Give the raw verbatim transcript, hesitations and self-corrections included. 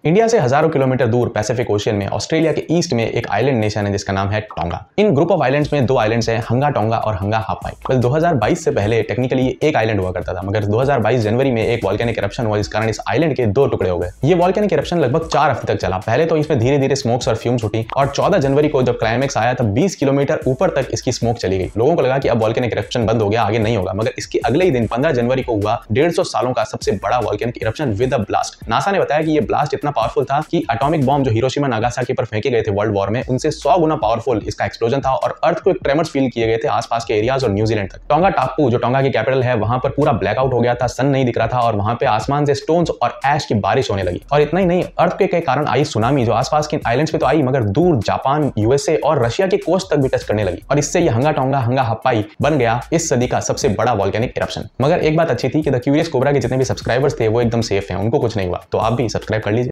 India से हजारों kilometre दूर पैसिफिक ओशियन में ऑस्ट्रेलिया के ईस्ट में एक आइलैंड नेशन है जिसका नाम है टोंगा। इन ग्रुप ऑफ आइलैंड्स में दो आइलैंड्स हैं, हंगा टोंगा और हंगा हापाई। बस दो हज़ार बाईस से पहले टेक्निकली ये एक आइलैंड हुआ करता था, मगर दो हज़ार बाईस जनवरी में एक वॉल्केनिक इरप्शन हुआ जिस कारण इस आइलैंड के दो टुकड़े हो गए। ये वॉल्केनिक इरप्शन लगभग चार हफ्ते तक चला। पहले तो इसमें धीरे धीरे स्मोक्स और फ्यूम्स उठी और चौदह जनवरी को जब क्लाइमेक्स आया तब बीस किलोमीटर ऊपर तक इसकी स्मोक चली गई। लोगों को लगा कि अब वॉल्केनिक इरप्शन बंद हो गया, आगे नहीं होगा, मगर इसके अगले ही दिन पंद्रह जनवरी को हुआ डेढ़ सौ सालों का सबसे बड़ा volcanic eruption with a blast. NASA ने बताया कि ये ब्लास्ट इतना पावरफुल था कि एटॉमिक बॉम्ब जो हिरोशिमा नागासाकी पर फेंके गए थे वर्ल्ड वॉर में, उनसे सौ गुना पावरफुल इसका एक्सप्लोजन था और अर्थ को एक ट्रेमर्स फील किए गए थे आसपास के एरियाज और न्यूजीलैंड तक। टोंगा टापू जो टोंगा की कैपिटल है, वहां पर पूरा ब्लैकआउट हो गया था, सन नहीं दिख रहा था और वहां पे आसमान से स्टोन्स और ऐश की बारिश होने लगी। और इतना ही नहीं, अर्थ के कारण आई सुनामी जो आसपास के आइलैंड्स पे तो आई, मगर दूर जापान, यूएसए और रशिया के कोस्ट तक भी टच करने लगी। और इससे ये हंगा टोंगा हंगा हापाई बन गया इस सदी का सबसे बड़ा वॉल्केनिक इरप्शन। मगर एक बात अच्छी थी कि द क्यूरियस कोबरा के जितने भी सब्सक्राइबर्स थे वो एकदम सेफ हैं, उनको कुछ नहीं हुआ। तो आप भी सब्सक्राइब कर लीजिए।